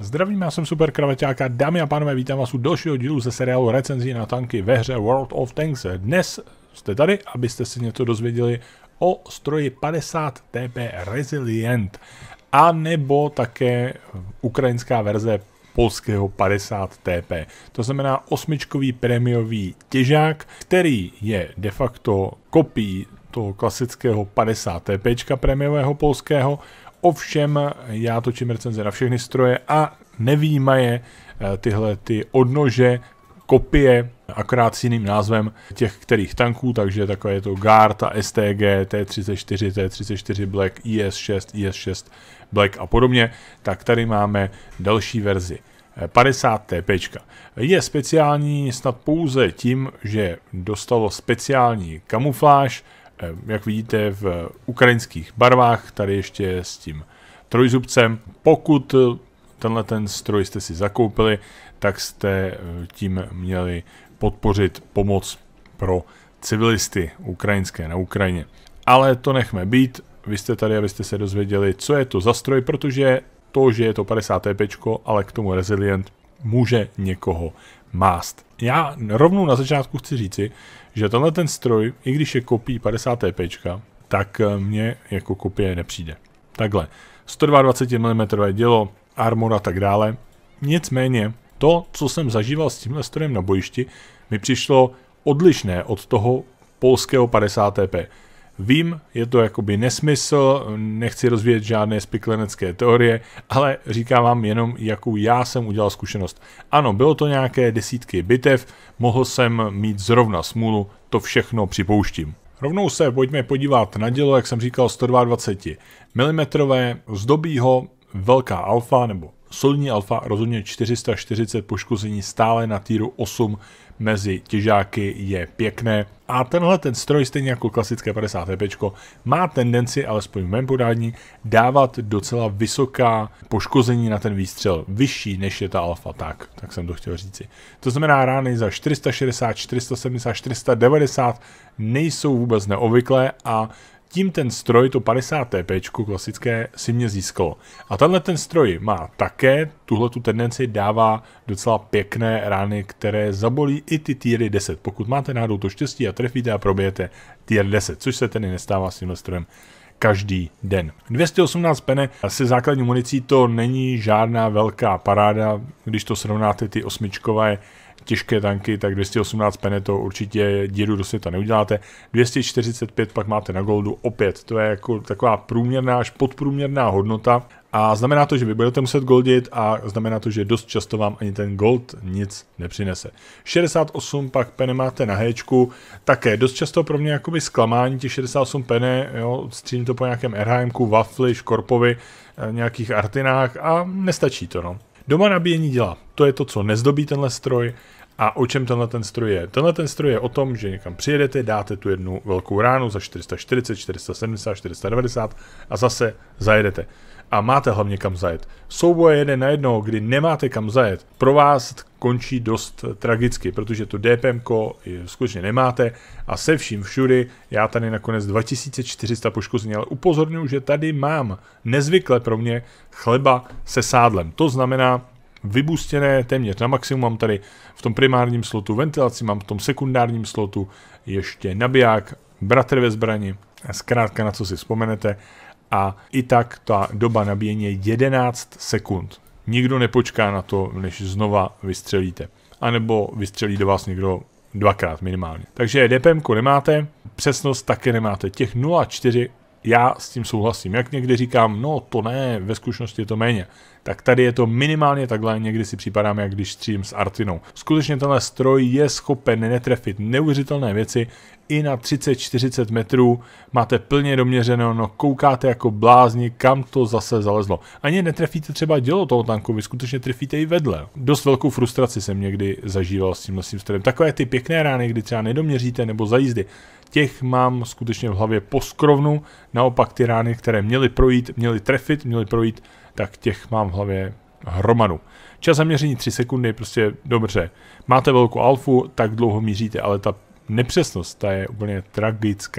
Zdravím, já jsem Super Kravaťák a dámy a pánové, vítám vás u dalšího dílu ze seriálu recenzí na tanky ve hře World of Tanks. Dnes jste tady, abyste si něco dozvěděli o stroji 50 TP Resilient, a nebo také ukrajinská verze polského 50 TP. To znamená osmičkový prémiový těžák, který je de facto kopií toho klasického 50 TP prémiového polského. Ovšem já točím recenze na všechny stroje a nevyjímaje tyhle ty odnože, kopie, akorát s jiným názvem těch kterých tanků, takže takové je to Guard, STG, T34, T34 Black, IS-6, IS-6 Black a podobně, tak tady máme další verzi 50 TP. Je speciální snad pouze tím, že dostalo speciální kamufláž, jak vidíte v ukrajinských barvách, tady ještě s tím trojzubcem. Pokud tenhle ten stroj jste si zakoupili, tak jste tím měli podpořit pomoc pro civilisty ukrajinské na Ukrajině. Ale to nechme být, vy jste tady, abyste se dozvěděli, co je to za stroj, protože to, že je to 50 TP, ale k tomu Resilient, může někoho mást. Já rovnou na začátku chci říci, že tenhle ten stroj, i když je kopií 50 TP, tak mně jako kopie nepřijde. Takhle, 122 mm dělo, armor a tak dále. Nicméně, to, co jsem zažíval s tímhle strojem na bojišti, mi přišlo odlišné od toho polského 50 TP. Vím, je to jakoby nesmysl, nechci rozvíjet žádné spiklenecké teorie, ale říkám vám jenom, jakou já jsem udělal zkušenost. Ano, bylo to nějaké desítky bitev, mohl jsem mít zrovna smůlu, to všechno připouštím. Rovnou se pojďme podívat na dělo, jak jsem říkal, 122 mm, zdobí ho velká alfa nebo solidní alfa, rozhodně 440 poškození stále na týru 8 mezi těžáky je pěkné. A tenhle ten stroj, stejně jako klasické 50 TP, má tendenci, alespoň v mém podání, dávat docela vysoká poškození na ten výstřel, vyšší než je ta alfa, tak jsem to chtěl říci. To znamená, rány za 460, 470, 490 nejsou vůbec neobvyklé a tím ten stroj, to 50 TP klasické, si mě získalo. A tenhle ten stroj má také tuhletu tendenci, dává docela pěkné rány, které zabolí i ty týry 10. Pokud máte náhodou to štěstí a trefíte a probijete tier 10, což se tedy nestává s tímhle strojem každý den. 218 pene se základní municí, to není žádná velká paráda, když to srovnáte ty osmičkové těžké tanky, tak 218 pene to určitě díru do světa neuděláte. 245 pak máte na goldu, opět to je jako taková průměrná až podprůměrná hodnota a znamená to, že vy budete muset goldit a znamená to, že dost často vám ani ten gold nic nepřinese. 68 pak pene máte na héčku, také dost často pro mě jakoby zklamání těch 68 pene, jo, střílím to po nějakém RHMku, Wafli, Škorpovi, nějakých Artinách a nestačí to, no. Doma nabíjení děla, to je to, co nezdobí tenhle stroj. A o čem tenhle ten stroj je? Tenhle ten stroj je o tom, že někam přijedete, dáte tu jednu velkou ránu za 440, 470, 490 a zase zajedete. A máte hlavně kam zajet. Souboje jeden na jednoho, kdy nemáte kam zajet, pro vás končí dost tragicky, protože to DPMko skutečně nemáte a se vším všudy, já tady nakonec 2400 poškození, ale upozorňuji, že tady mám nezvykle pro mě chleba se sádlem. To znamená vybustěné téměř na maximum, mám tady v tom primárním slotu ventilaci, mám v tom sekundárním slotu ještě nabiják, bratr ve zbrani, zkrátka na co si vzpomenete. A i tak ta doba nabíjení je 11 sekund. Nikdo nepočká na to, než znova vystřelíte. A nebo vystřelí do vás někdo dvakrát minimálně. Takže DPMko nemáte, přesnost také nemáte. Těch 0,4 já s tím souhlasím. Jak někdy říkám, no to ne, ve zkušenosti je to méně. Tak tady je to minimálně takhle, někdy si připadáme, jak když střílím s Artinou. Skutečně tenhle stroj je schopen netrefit neuvěřitelné věci, i na 30-40 metrů máte plně doměřeno, no koukáte jako blázni, kam to zase zalezlo. Ani netrefíte třeba dělo toho tanku, vy skutečně trefíte i vedle. Dost velkou frustraci jsem někdy zažíval s tímhle strojem. Takové ty pěkné rány, kdy třeba nedoměříte nebo za jízdy, těch mám skutečně v hlavě poskrovnu, naopak ty rány, které měly projít, měly trefit, měly projít, tak těch mám v hlavě hromadu. Čas zaměření 3 sekundy, prostě dobře. Máte velkou alfu, tak dlouho míříte, ale ta nepřesnost, ta je úplně tragická.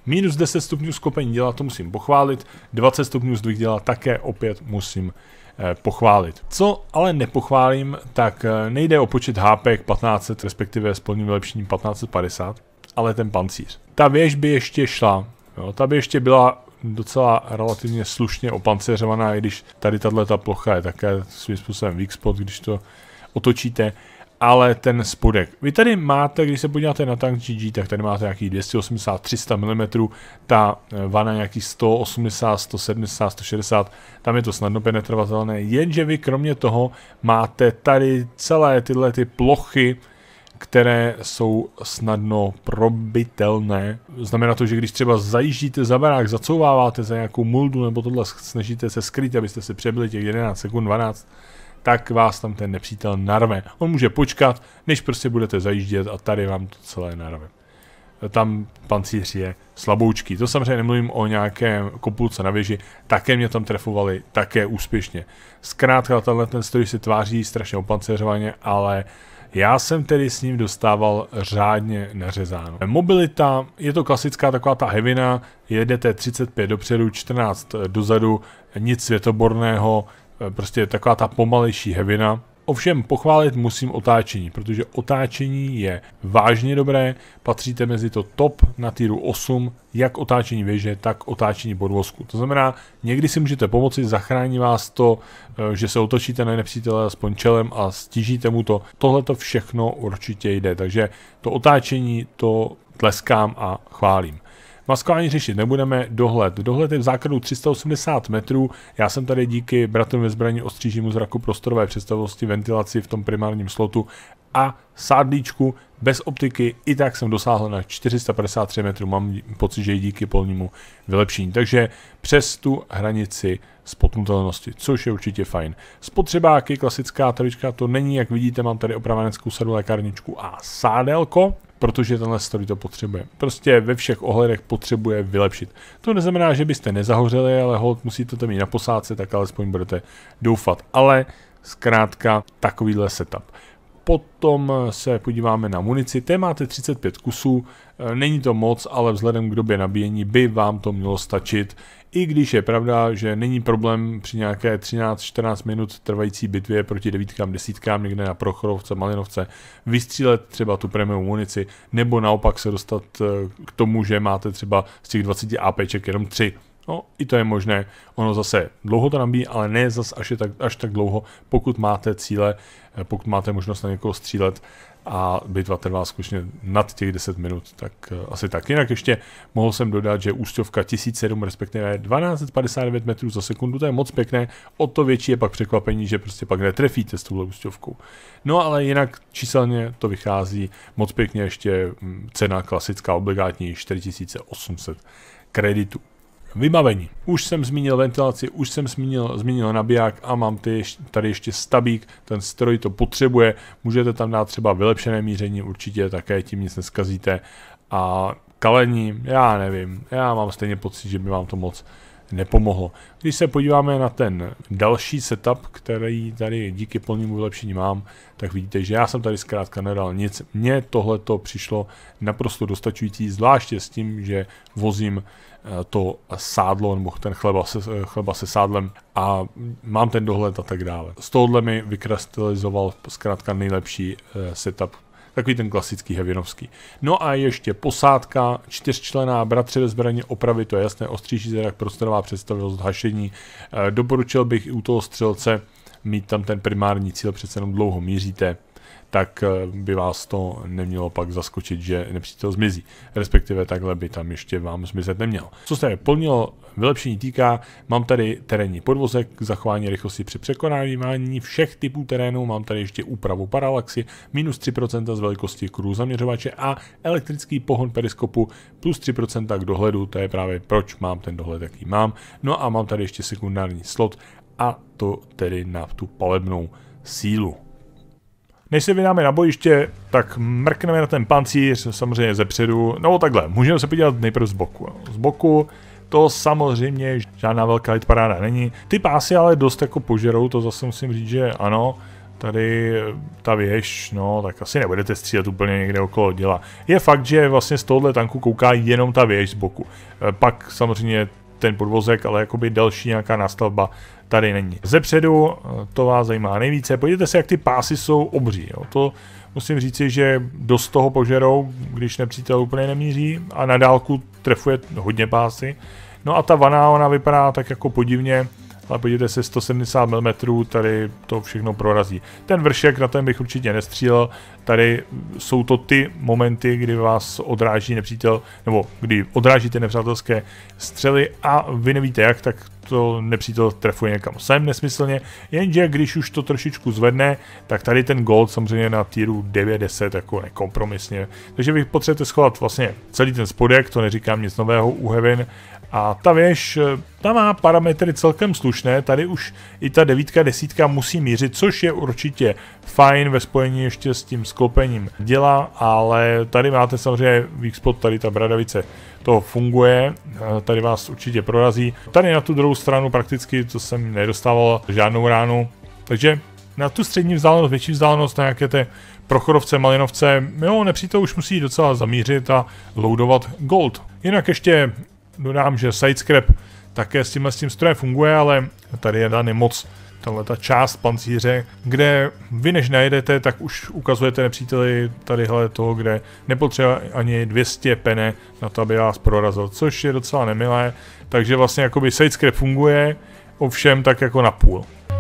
Minus 10 stupňů sklopení děla, to musím pochválit. 20 stupňů zdvih děla také opět musím pochválit. Co ale nepochválím, tak nejde o počet hápek 1500, respektive s plným vylepšením 1550, ale ten pancíř. Ta věž by ještě šla, jo, ta by ještě byla docela relativně slušně opancéřovaná, i když tady tato plocha je také svým způsobem weak spot, když to otočíte, ale ten spodek. Vy tady máte, když se podíváte na tank GG, tak tady máte nějakých 280-300 mm, ta vana nějakých 180, 170, 160, tam je to snadno penetrovatelné, jenže vy kromě toho máte tady celé tyhle ty plochy, které jsou snadno probitelné. Znamená to, že když třeba zajíždíte za barák, zacouváváte za nějakou muldu nebo tohle, snažíte se skryt, abyste se přebyli těch 11 sekund, 12, tak vás tam ten nepřítel narve. On může počkat, než prostě budete zajíždět a tady vám to celé narve. Tam pancíř je slaboučký. To samozřejmě nemluvím o nějaké kopulce na věži, také mě tam trefovali, také úspěšně. Zkrátka tenhle ten stroj se tváří strašně opancéřovaně, ale já jsem tedy s ním dostával řádně nařezáno. Mobilita, je to klasická taková ta heavina, jedete 35 dopředu, 14 dozadu, nic světoborného, prostě taková ta pomalejší heavina. Ovšem pochválit musím otáčení, protože otáčení je vážně dobré, patříte mezi to top na týru 8, jak otáčení věže, tak otáčení podvozku. To znamená, někdy si můžete pomoci, zachrání vás to, že se otočíte na nepřítele aspoň čelem a stížíte mu to. Tohle to všechno určitě jde, takže to otáčení to tleskám a chválím. Maskování řešit nebudeme, dohled. Dohled je v základu 380 metrů, já jsem tady díky bratrům ve zbraní ostřížímu zraku prostorové představivosti, ventilaci v tom primárním slotu a sádlíčku bez optiky, i tak jsem dosáhl na 453 metrů, mám pocit, že i díky polnímu vylepšení. Takže přes tu hranici spotnutelnosti, což je určitě fajn. Spotřebáky, klasická tavička, to není, jak vidíte, mám tady opraveneckou sadu, lékárničku a sádelko, protože tenhle stroj to potřebuje. Prostě ve všech ohledech potřebuje vylepšit. To neznamená, že byste nezahořeli, ale hold musíte to mít na posádce, tak alespoň budete doufat. Ale zkrátka takovýhle setup. Potom se podíváme na munici, té máte 35 kusů, není to moc, ale vzhledem k době nabíjení by vám to mělo stačit, i když je pravda, že není problém při nějaké 13-14 minut trvající bitvě proti 9, 10 někde na Prochorovce, Malinovce vystřílet třeba tu premium munici, nebo naopak se dostat k tomu, že máte třeba z těch 20 APček jenom 3. No, i to je možné, ono zase dlouho to nabíjí, ale ne zase až tak dlouho, pokud máte cíle, pokud máte možnost na někoho střílet a bitva trvá skutečně nad těch 10 minut, tak asi tak. Jinak ještě mohl jsem dodat, že ústěvka 1007, respektive 1259 metrů za sekundu, to je moc pěkné, o to větší je pak překvapení, že prostě pak netrefíte s touhle ústěvkou. No ale jinak číselně to vychází moc pěkně, ještě cena klasická obligátní 4800 kreditů. Vybavení. Už jsem zmínil ventilaci, už jsem zmínil nabiják a mám tady ještě stabík, ten stroj to potřebuje, můžete tam dát třeba vylepšené míření, určitě také tím nic neskazíte a kalení, já nevím, já mám stejně pocit, že by vám to moc nepomohlo. Když se podíváme na ten další setup, který tady díky plnému vylepšení mám, tak vidíte, že já jsem tady zkrátka nedal nic. Mně tohleto přišlo naprosto dostačující, zvláště s tím, že vozím to sádlo nebo ten chleba se sádlem a mám ten dohled a tak dále. Z tohohle mi vykrystalizoval zkrátka nejlepší setup, takový ten klasický heavinovský. No a ještě posádka, 4členná, bratři ve zbraně, opravy, to je jasné, ostříží zrak, prostorová představivost, hašení. Doporučil bych i u toho střelce mít tam ten primární cíl, přece jenom dlouho míříte, tak by vás to nemělo pak zaskočit, že nepřítel zmizí. Respektive takhle by tam ještě vám zmizet neměl. Co se plnilo vylepšení týká, mám tady terénní podvozek, zachování rychlosti při překonávání všech typů terénů, mám tady ještě úpravu paralaxy, minus 3% z velikosti kruhu zaměřovače a elektrický pohon periskopu plus 3% k dohledu, to je právě proč mám ten dohled, jaký mám. No a mám tady ještě sekundární slot a to tedy na tu palebnou sílu. Než se vydáme na bojiště, tak mrkneme na ten pancíř, samozřejmě zepředu, no takhle, můžeme se podívat nejprve z boku. Z boku to samozřejmě žádná velká hitparáda není. Ty pásy ale dost jako požerou, to zase musím říct, že ano, Tady ta věž, no, tak asi nebudete střílet úplně někde okolo děla. Je fakt, že vlastně z tohohle tanku kouká jenom ta věž z boku. Pak samozřejmě ten podvozek, ale jakoby další nějaká nástavba tady není. Zepředu to vás zajímá nejvíce. Podívejte se, jak ty pásy jsou obří. Jo. To musím říci, že dost toho požerou, když nepřítel úplně nemíří a na dálku trefuje hodně pásy. No a ta vana, ona vypadá tak jako podivně, ale podívejte se, 170 mm, tady to všechno prorazí. Ten vršek, na ten bych určitě nestřílel, tady jsou to ty momenty, kdy vás odráží nepřítel, nebo kdy odrážíte nepřátelské střely a vy nevíte jak, tak to nepřítel trefuje někam sem nesmyslně, jenže když už to trošičku zvedne, tak tady ten gold samozřejmě na týru 9-10 jako nekompromisně. Takže vy potřebujete schovat vlastně celý ten spodek, to neříkám nic nového u Heaven. A ta věž, ta má parametry celkem slušné, tady už i ta 9-10 musí mířit, což je určitě fajn ve spojení ještě s tím sklopením děla, ale tady máte samozřejmě weak spot, tady ta bradavice, to funguje, tady vás určitě prorazí. Tady na tu druhou stranu prakticky to jsem nedostával žádnou ránu, takže na tu střední vzdálenost, větší vzdálenost, na nějaké té prochorovce, malinovce, jo, nepřítel už musí docela zamířit a loadovat gold. Jinak ještě dodám, že sidescrap také s tím strojem funguje, ale tady je daný moc ta část pancíře, kde vy než najedete, tak už ukazujete nepříteli tadyhle toho, kde nepotřeba ani 200 pene na to, aby vás prorazil, což je docela nemilé, takže vlastně jakoby sidescrap funguje, ovšem tak jako na půl.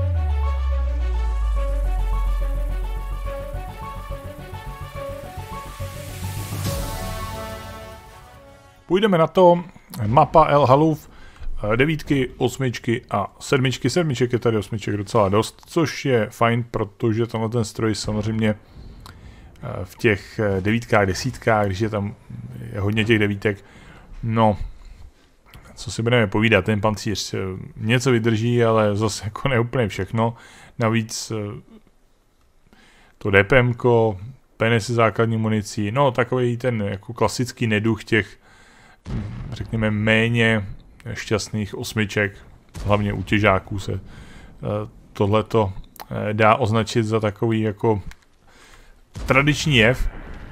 Půjdeme na to, mapa El Haluf, 9, 8 a 7. 7 je tady 8 docela dost, což je fajn, protože tenhle ten stroj samozřejmě v těch 9, 10, když je tam hodně těch devítek, no, co si budeme povídat, ten pancíř něco vydrží, ale zase jako ne úplně všechno. Navíc to DPMko, peny se základní municí, no takový ten jako klasický neduch těch, řekněme, méně šťastných 8, hlavně u těžáků se tohleto dá označit za takový jako tradiční jev.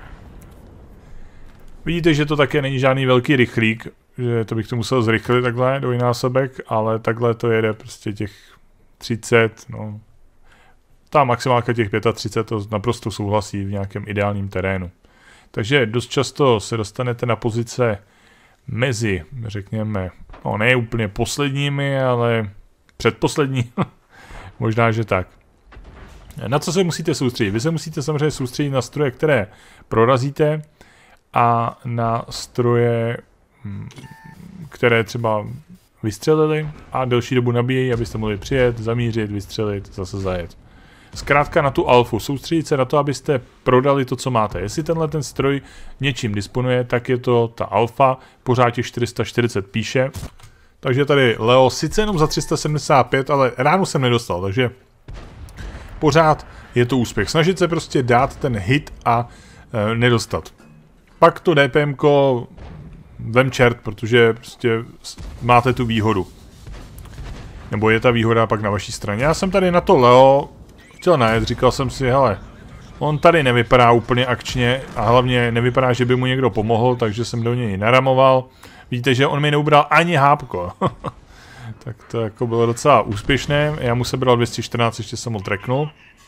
Vidíte, že to také není žádný velký rychlík, že to bych to musel zrychlit takhle dvojnásobek, ale takhle to jede prostě těch 30, no. Ta maximálka těch 35 to naprosto souhlasí v nějakém ideálním terénu. Takže dost často se dostanete na pozice mezi, řekněme, no ne úplně posledními, ale předposlední, možná, že tak. Na co se musíte soustředit? Vy se musíte samozřejmě soustředit na stroje, které prorazíte a na stroje, které třeba vystřelili a delší dobu nabíjejí, abyste mohli přijet, zamířit, vystřelit, zase zajet. Zkrátka na tu alfu, soustředit se na to, abyste prodali to, co máte. Jestli tenhle ten stroj něčím disponuje, tak je to ta alfa, pořád těch 440 píše. Takže tady Leo, sice jenom za 375, ale ránu jsem nedostal, takže pořád je to úspěch. Snažit se prostě dát ten hit a nedostat. Pak to DPMko vem čert, protože prostě máte tu výhodu. Nebo je ta výhoda pak na vaší straně. Já jsem tady na to Leo chtěl najet, říkal jsem si, hele, on tady nevypadá úplně akčně a hlavně nevypadá, že by mu někdo pomohl, takže jsem do něj naramoval. Vidíte, že on mi neubral ani hápko. Tak to jako bylo docela úspěšné, já mu sebral 214, ještě jsem ho tracknul.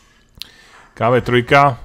KV3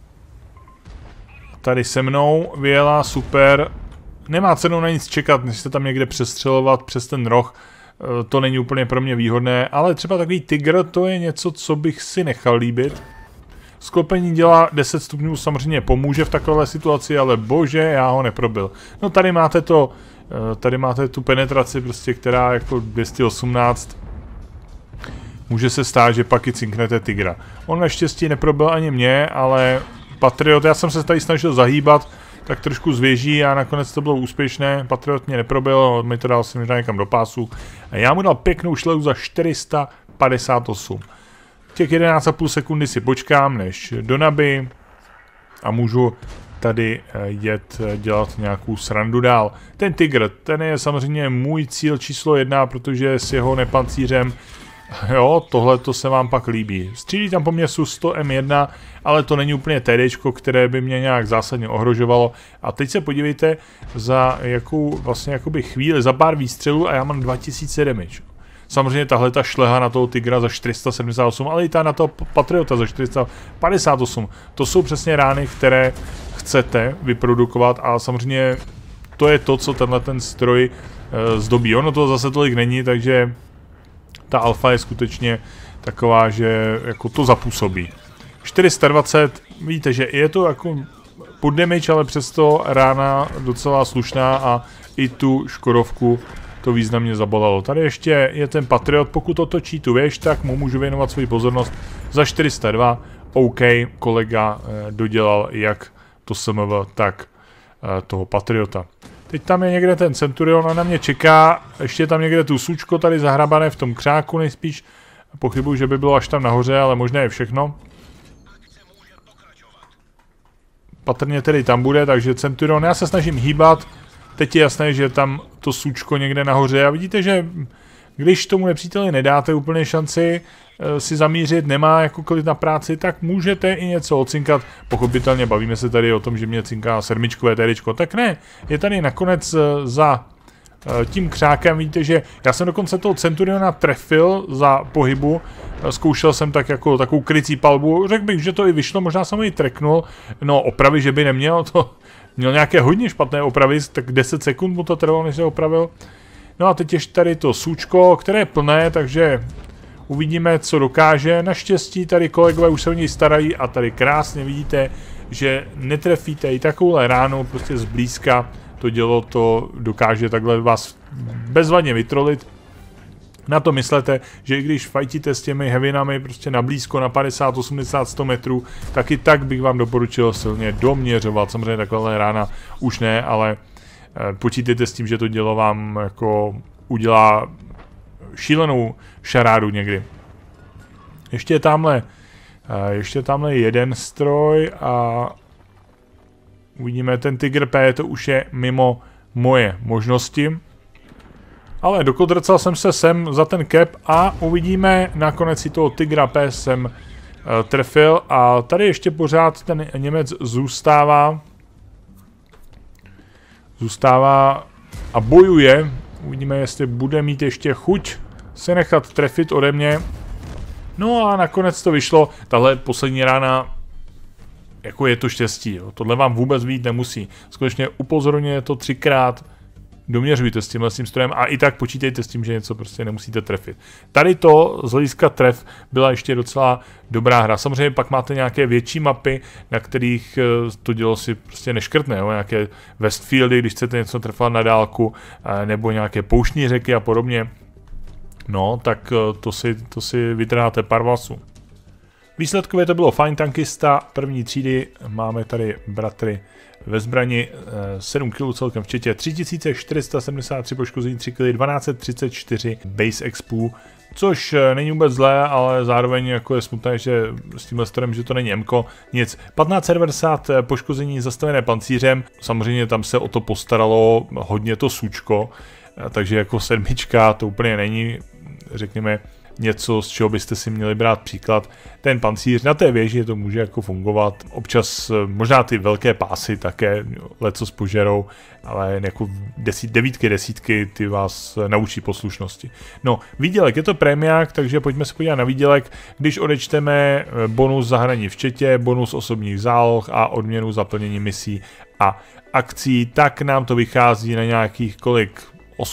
tady se mnou vyjela, super. Nemá cenu na nic čekat, než se tam někde přestřelovat přes ten roh. To není úplně pro mě výhodné, ale třeba takový Tiger, to je něco, co bych si nechal líbit. Sklopení dělá 10 stupňů samozřejmě pomůže v takové situaci, ale bože, já ho neprobil. No tady máte tu penetraci, prostě, která jako 218. Může se stát, že pak i cinknete Tigra. On naštěstí neprobil ani mě, ale Patriot, já jsem se tady snažil zahýbat, tak trošku zvěží a nakonec to bylo úspěšné. Patriot mě neprobil, mi to dal si možná někam do pásu. A já mu dal pěknou šlehu za 458. Těch 11,5 sekundy si počkám, než do naby a můžu tady jet dělat nějakou srandu dál. Ten Tiger, ten je samozřejmě můj cíl číslo 1, protože s jeho nepancířem Jo, tohle to se vám pak líbí. Střílí tam po mně Su-100 M1, ale to není úplně TDčko, které by mě nějak zásadně ohrožovalo. A teď se podívejte, za jakou vlastně jakoby chvíli, za pár výstřelů a já mám 2000 damage. Samozřejmě tahle ta šleha na toho Tigra za 478, ale i ta na toho Patriota za 458. To jsou přesně rány, které chcete vyprodukovat a samozřejmě to je to, co tenhle ten stroj zdobí. Ono to zase tolik není, takže ta alfa je skutečně taková, že jako to zapůsobí. 420, vidíte, že je to jako pod damage, ale přesto rána docela slušná a i tu Škodovku to významně zabolelo. Tady ještě je ten Patriot, pokud otočí tu věž, tak mu můžu věnovat svoji pozornost za 402. OK, kolega dodělal jak to SMV, tak toho Patriota. Teď tam je někde ten Centurion a na mě čeká, ještě tam někde tu Sučko tady zahrabané v tom křáku nejspíš. Pochybuji, že by bylo až tam nahoře, ale možná je všechno. Patrně tedy tam bude, takže Centurion, já se snažím hýbat. Teď je jasné, že tam to Sučko někde nahoře a vidíte, že když tomu nepříteli nedáte úplně šanci si zamířit, nemá jako klid na práci, tak můžete i něco ocinkat. Pochopitelně bavíme se tady o tom, že mě cinká sedmičkové TDčko, tak ne, je tady nakonec za tím křákem, vidíte, že já jsem dokonce toho Centuriona trefil za pohybu, zkoušel jsem tak jako takovou krycí palbu, řekl bych, že to i vyšlo, možná jsem ji treknul, no opravy, že by neměl, to měl nějaké hodně špatné opravy, tak 10 sekund mu to trvalo, než se opravil. No a teď ještě tady to Sučko, které je plné, takže uvidíme, co dokáže. Naštěstí tady kolegové už se o něj starají a tady krásně vidíte, že netrefíte i takovouhle ránu, prostě zblízka to dělo to dokáže takhle vás bezvadně vytrolit. Na to myslete, že i když fajtíte s těmi heavinami prostě na blízko, na 50, 80, 100 metrů, tak i tak bych vám doporučil silně doměřovat. Samozřejmě taková rána už ne, ale počítejte s tím, že to dělo vám jako udělá šílenou šarádu někdy. Ještě je tamhle jeden stroj a uvidíme, ten Tiger P, to už je mimo moje možnosti. Ale dokodrcal jsem se sem za ten cap a uvidíme, nakonec si toho Tigra P jsem trefil a tady ještě pořád ten Němec zůstává a bojuje. Uvidíme, jestli bude mít ještě chuť se nechat trefit ode mě. No a nakonec to vyšlo. Tahle poslední rána, jako je to štěstí. Jo. Tohle vám vůbec vyjít nemusí. Skutečně upozorňuje to 3krát. Doměřujte s tímhle strojem a i tak počítejte s tím, že něco prostě nemusíte trefit. Tady to z hlediska tref byla ještě docela dobrá hra. Samozřejmě pak máte nějaké větší mapy, na kterých to dělo si prostě neškrtne. Jo? Nějaké Westfieldy, když chcete něco trefovat na dálku, nebo nějaké pouštní řeky a podobně. No, tak to si vytrháte pár vlasů. Výsledkově to bylo fajn tankista první třídy, máme tady bratry ve zbrani, 7 kg celkem včetně 3473 poškození, 3 kg, 1234 base expů, což není vůbec zlé, ale zároveň jako je smutné, že s tímhle strojem, že to není MKO, nic. 1590 poškození zastavené pancířem, samozřejmě tam se o to postaralo hodně to Sučko, takže jako sedmička to úplně není, řekněme, něco, z čeho byste si měli brát příklad. Ten pancíř na té věži to může jako fungovat. Občas možná ty velké pásy také lecos požerou, ale jako desítky ty vás naučí poslušnosti. No, výdělek je to prémiák, takže pojďme se podívat na výdělek. Když odečteme bonus za hraní v chatě, bonus osobních záloh a odměnu za plnění misí a akcí, tak nám to vychází na nějakých kolik?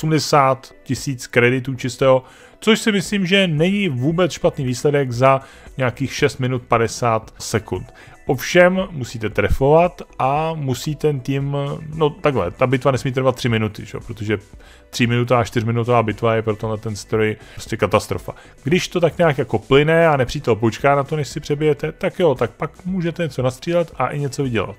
80 000 kreditů čistého, což si myslím, že není vůbec špatný výsledek za nějakých 6 minut 50 sekund. Ovšem musíte trefovat a musí ten tým, no takhle, ta bitva nesmí trvat 3 minuty, že? Protože 3 minutová a 4 minutová bitva je pro tenhle ten stroj prostě katastrofa. Když to tak nějak jako plyne a nepřítel počká na to, než si přebijete, tak jo, tak pak můžete něco nastřílet a i něco vydělat.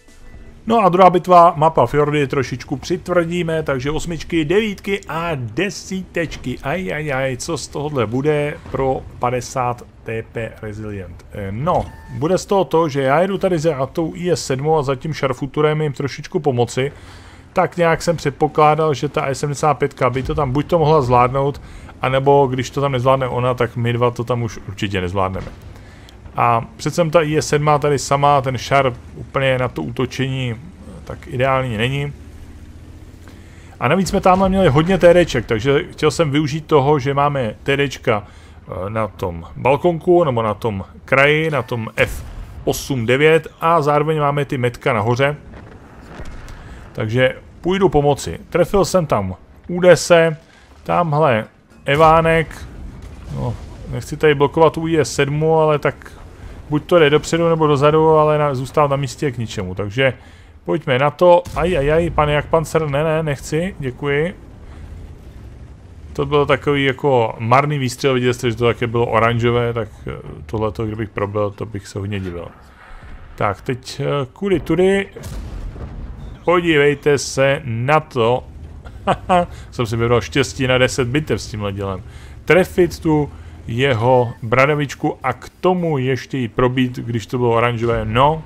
No a druhá bitva, mapa Fjordy, trošičku přitvrdíme, takže 8, 9 a 10. Ajajaj, co z tohohle bude pro 50 TP Resilient? No, bude z toho to, že já jedu tady za tou IS-7 a za tím Sharpshooterem jim trošičku pomoci. tak nějak jsem předpokládal, že ta E75 by to tam buď to mohla zvládnout, anebo když to tam nezvládne ona, tak my dva to tam už určitě nezvládneme. A přece ta IS-7 tady sama, ten šar úplně na to útočení tak ideální není. A navíc jsme tamhle měli hodně TDček, takže chtěl jsem využít toho, že máme TDčka na tom balkonku, nebo na tom kraji, na tom F8-9 a zároveň máme ty metka nahoře. Takže půjdu pomoci. Trefil jsem tam UDS, tamhle Evánek, no, nechci tady blokovat u IS-7, ale tak buď to jde dopředu nebo dozadu, ale zůstal na místě k ničemu, takže pojďme na to. Pane jak pancer, ne, nechci, děkuji. To byl takový jako marný výstřel, viděli jste, že to také bylo oranžové, tak tohleto, kdybych probil, to bych se hodně divil. Tak, teď kudy tudy. Podívejte se na to. Jsem si vybral štěstí na 10 bitev s tímhle dělem. Trefit tu jeho bradavičku a k tomu ještě jí probít, když to bylo oranžové, no.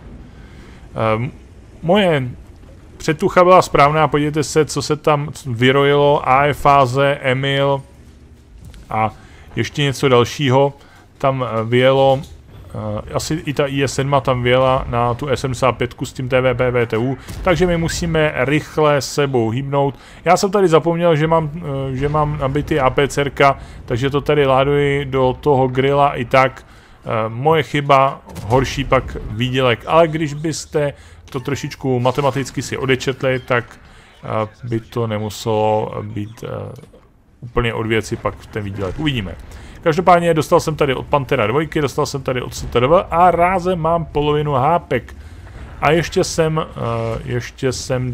Moje předtucha byla správná, podívejte se, co se tam vyrojilo, AE fáze, Emil a ještě něco dalšího tam vyjelo, asi i ta IS-7 tam vyjela na tu E75 s tím TVP VTU, takže my musíme rychle sebou hýbnout. Já jsem tady zapomněl, že mám nabitý APCRka, takže to tady láduji do toho grilla i tak. Moje chyba, horší pak výdělek, ale když byste to trošičku matematicky si odečetli, tak by to nemuselo být úplně od věci pak ten výdělek. Uvidíme. Každopádně dostal jsem tady od Panthera 2, dostal jsem tady od STRV a rázem mám polovinu hápek. A ještě jsem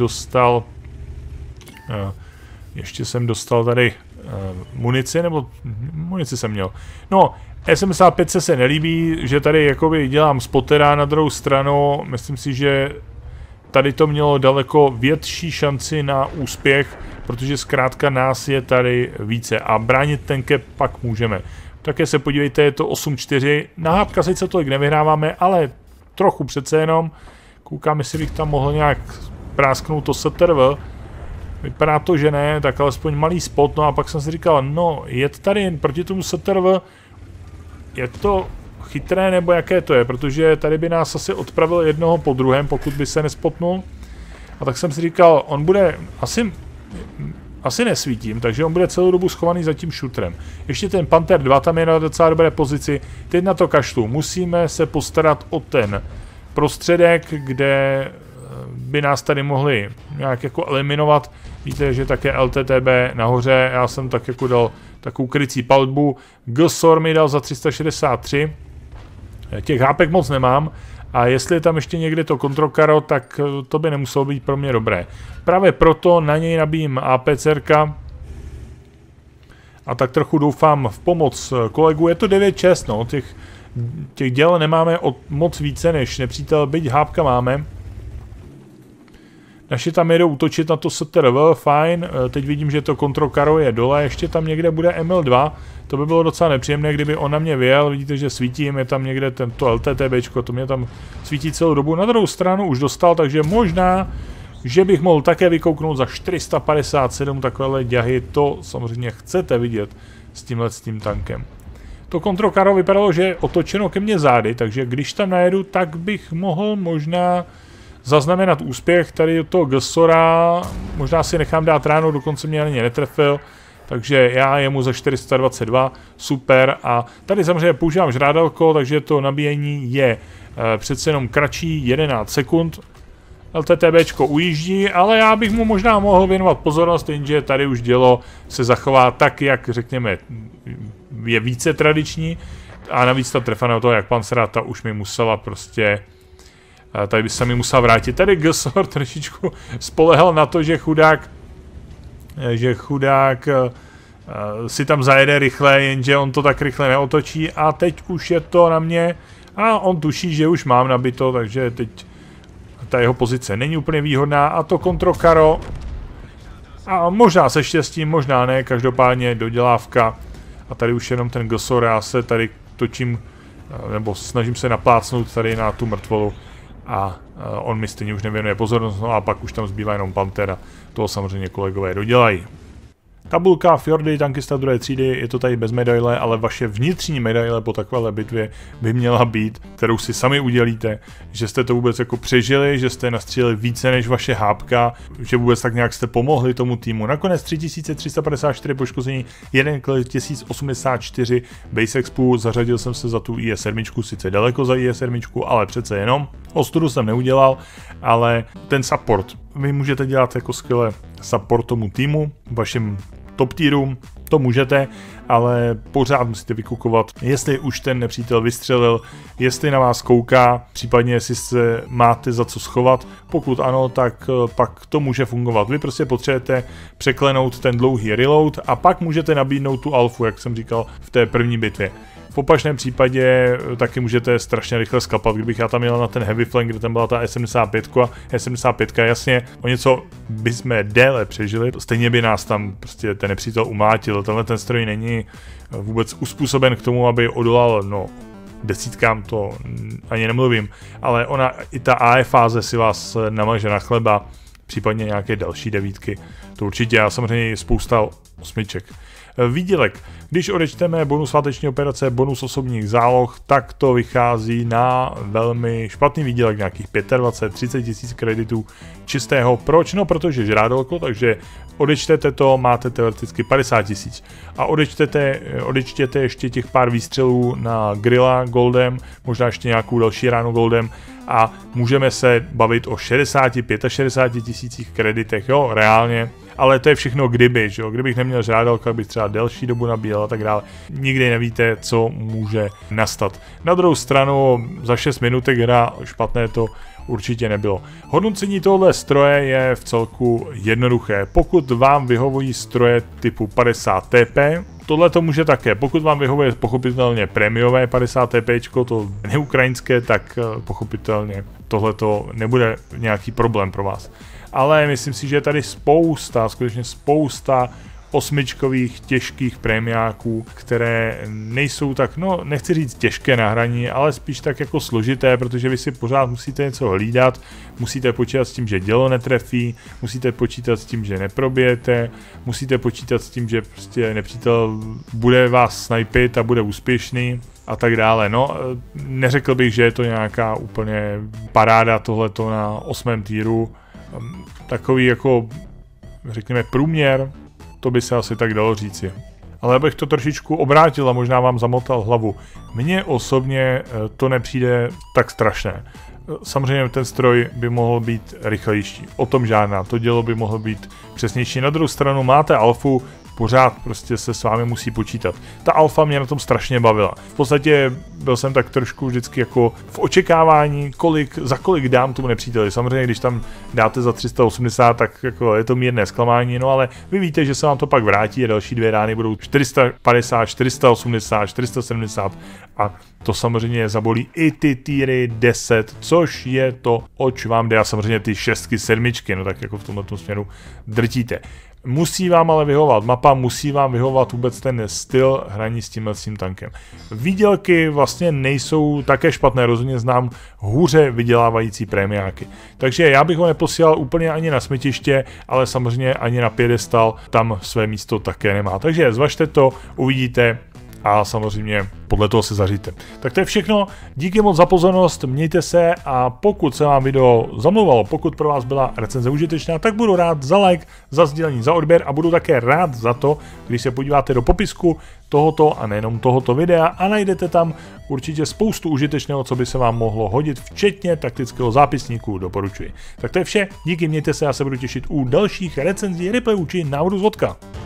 dostal tady munici, nebo munici jsem měl. No, S75 se nelíbí, že tady jakoby dělám spotera, na druhou stranu myslím si, že tady to mělo daleko větší šanci na úspěch, protože zkrátka nás je tady více a bránit ten cap pak můžeme. Také se podívejte, je to 8-4, na hápka sice tolik nevyhráváme, ale trochu přece jenom. Koukám, jestli bych tam mohl nějak prásknout to STRV. Vypadá to, že ne, tak alespoň malý spot, no a pak jsem si říkal, no, jet tady jen proti tomu STRV, je to chytré nebo jaké to je, protože tady by nás asi odpravil jednoho po druhém, pokud by se nespotnul. A tak jsem si říkal, on bude, asi nesvítím, takže on bude celou dobu schovaný za tím šutrem. Ještě ten Panther 2 tam je na docela dobré pozici, teď na to kašlu. Musíme se postarat o ten prostředek, kde by nás tady mohli nějak jako eliminovat. Víte, že také LTTB nahoře, já jsem tak jako dal takovou krycí palbu. GSOR mi dal za 363. Těch hápek moc nemám. A jestli je tam ještě někde to kontrokaro, tak to by nemuselo být pro mě dobré. Právě proto na něj nabíjím APCRka. A tak trochu doufám v pomoc kolegů. Je to 9-6, no. Těch děl nemáme moc více než nepřítel, byť hápka máme. Naši tam jedou útočit na to STRV, fajn, teď vidím, že to kontrokaro je dole, ještě tam někde bude ML2, to by bylo docela nepříjemné, kdyby on na mě vyjel, vidíte, že svítím, je tam někde tento LTTBčko, to mě tam svítí celou dobu, na druhou stranu už dostal, takže možná, že bych mohl také vykouknout za 457 takovéhle děhy, to samozřejmě chcete vidět s tím tankem. To kontrokaro vypadalo, že je otočeno ke mně zády, takže když tam najedu, tak bych mohl možná zaznamenat úspěch tady od toho GSORa, možná si nechám dát ráno, dokonce mě ani netrefil, takže já jemu za 422, super, a tady samozřejmě používám žrádelko, takže to nabíjení je přece jenom kratší, 11 sekund. LTTBčko ujíždí, ale já bych mu možná mohl věnovat pozornost, jenže tady už dělo se zachová tak, jak řekněme, je více tradiční, a navíc ta trefa na toho jak Pancera, ta už mi musela prostě, tady by se mi musel vrátit. Tady GSOR trošičku spolehal na to, že chudák si tam zajede rychle, jenže on to tak rychle neotočí a teď už je to na mě a on tuší, že už mám nabito, takže teď ta jeho pozice není úplně výhodná a to kontrokaro a možná se štěstím, možná ne, každopádně dodělávka a tady už jenom ten GSOR, já se tady točím nebo snažím se naplácnout tady na tu mrtvolu. a on mi stejně už nevěnuje pozornost, no a pak už tam zbývá jenom Pantera, toho samozřejmě kolegové dodělají. Tabulka Fjordy, tankista 2. třídy, je to tady bez medaile, ale vaše vnitřní medaile po takovéhle bitvě by měla být, kterou si sami udělíte, že jste to vůbec jako přežili, že jste nastříleli více než vaše hápka, že vůbec tak nějak jste pomohli tomu týmu. Nakonec 3354 poškození, 1084 base expu, zařadil jsem se za tu IS-7, sice daleko za IS-7, ale přece jenom. Ostudu jsem neudělal, ale ten support, vy můžete dělat jako skvěle support tomu týmu, vašim top tierům, to můžete, ale pořád musíte vykukovat, jestli už ten nepřítel vystřelil, jestli na vás kouká, případně jestli se máte za co schovat. Pokud ano, tak pak to může fungovat. Vy prostě potřebujete překlenout ten dlouhý reload a pak můžete nabídnout tu alfu, jak jsem říkal v té první bitvě. V opačném případě taky můžete strašně rychle sklapat, kdybych já tam jel na ten heavy flank, kde tam byla ta E75 a E75, jasně, o něco bychom déle přežili, stejně by nás tam prostě ten nepřítel umlátil, tenhle ten stroj není vůbec uspůsoben k tomu, aby odolal, no, desítkám to ani nemluvím, ale ona i ta AE fáze si vás namaže na chleba, případně nějaké další devítky, to určitě, a samozřejmě spousta osmiček. Výdělek. Když odečteme bonus váteční operace, bonus osobních záloh, tak to vychází na velmi špatný výdělek, nějakých 25-30 tisíc kreditů čistého. Proč? No, protože žrádolko, takže odečtete to, máte teoreticky 50 tisíc. A odečtěte ještě těch pár výstřelů na grilla goldem, možná ještě nějakou další ránu goldem a můžeme se bavit o 60-65 tisících kreditech, jo, reálně. Ale to je všechno kdyby, že jo? Kdybych neměl žrádalka, bych třeba delší dobu nabíjel a tak dále. Nikdy nevíte, co může nastat. Na druhou stranu za 6 minutek hra špatné to určitě nebylo. Hodnocení tohle stroje je v celku jednoduché. Pokud vám vyhovují stroje typu 50 TP, tohle to může také. Pokud vám vyhovuje pochopitelně prémiové 50 TP, to neukrajinské, tak pochopitelně tohle to nebude nějaký problém pro vás. Ale myslím si, že je tady spousta, skutečně spousta osmičkových těžkých prémiáků, které nejsou tak, no nechci říct těžké na hraní, ale spíš tak jako složité, protože vy si pořád musíte něco hlídat, musíte počítat s tím, že dělo netrefí, musíte počítat s tím, že neprobijete, musíte počítat s tím, že prostě nepřítel bude vás snajpit a bude úspěšný a tak dále. No, neřekl bych, že je to nějaká úplně paráda tohleto na 8. týru, takový jako, řekněme, průměr, to by se asi tak dalo říci. Ale abych to trošičku obrátil a možná vám zamotal hlavu. Mně osobně to nepřijde tak strašné. Samozřejmě ten stroj by mohl být rychlejší, o tom žádná, to dělo by mohlo být přesnější. Na druhou stranu máte alfu, pořád prostě se s vámi musí počítat. Ta alfa mě na tom strašně bavila. V podstatě byl jsem tak trošku vždycky jako v očekávání, za kolik dám tomu nepříteli. Samozřejmě, když tam dáte za 380, tak jako je to mírné zklamání, no ale vy víte, že se vám to pak vrátí a další 2 rány budou 450, 480, 470 a to samozřejmě zabolí i ty týry 10, což je to, oč vám jde, a samozřejmě ty 6, 7, no tak jako v tomto směru drtíte. Musí vám ale vyhovovat mapa, musí vám vyhovovat vůbec ten styl hraní s tímhle tankem. Výdělky vlastně nejsou také špatné, rozhodně znám hůře vydělávající prémiáky. Takže já bych ho neposílal úplně ani na smetiště, ale samozřejmě ani na piedestal, tam své místo také nemá. Takže zvažte to, uvidíte a samozřejmě podle toho se zaříte. Tak to je všechno, díky moc za pozornost, mějte se a pokud se vám video zamlouvalo, pokud pro vás byla recenze užitečná, tak budu rád za like, za sdílení, za odběr a budu také rád za to, když se podíváte do popisku tohoto a nejenom tohoto videa a najdete tam určitě spoustu užitečného, co by se vám mohlo hodit, včetně taktického zápisníku, doporučuji. Tak to je vše, díky, mějte se, já se budu těšit u dalších recenzí, replayů či návodů z vodka.